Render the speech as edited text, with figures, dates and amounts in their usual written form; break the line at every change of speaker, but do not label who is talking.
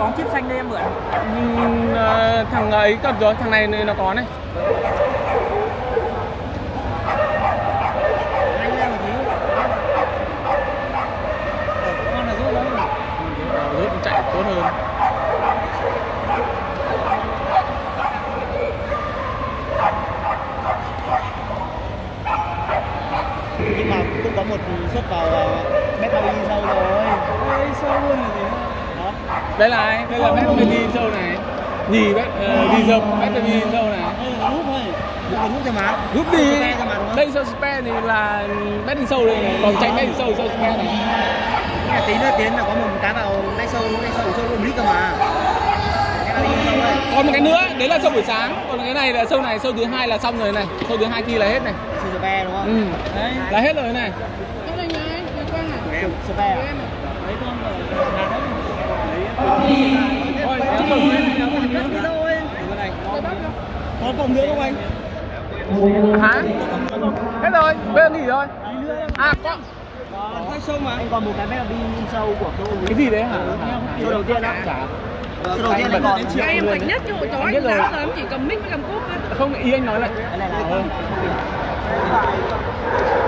bóng chip xanh đây em mượn.
Thằng ấy cầm rồi, thằng này nó có này.
Anh lên một tí. Con là rút không?
Rút chạy tốt hơn.
Nhưng mà cũng có một suất vào Betmavi sâu rồi. Ôi, sâu luôn là gì nữa? Đó.
Đây là ai? Đây là Betmavi sâu này. Nhì Betmavi sâu này.
Rút thôi. Rút cho mà.
Rút đi. Đây sâu spare thì là betting sâu đây này. Còn chạy betting sâu spare này.
Tí nữa Tiến là có một cái vào đây sâu luôn lít cơ mà.
Còn một cái nữa, đấy là sâu buổi sáng. Còn cái này là sâu thứ hai là xong rồi này. Sâu thứ hai kia là hết này.
Sâu spare đúng không?
Đấy. Là hết rồi này.
Cái này ngay, người quen hả?
Sâu spare.
Đấy con rồi.
Thôi,
có còn nữa không anh?
hả? Hết rồi, bây giờ nghỉ rồi. À có.
Còn sâu mà. Anh còn một cái Betmavi sâu của tôi.
Cái gì đấy hả?
Sâu đầu tiên đó. Sâu đầu tiên anh còn.
Em mạnh nhất chứ hồi chó anh giáo rồi em chỉ cầm mic với cầm cúp thôi.
Không, ý anh nói là
cái này là hơn.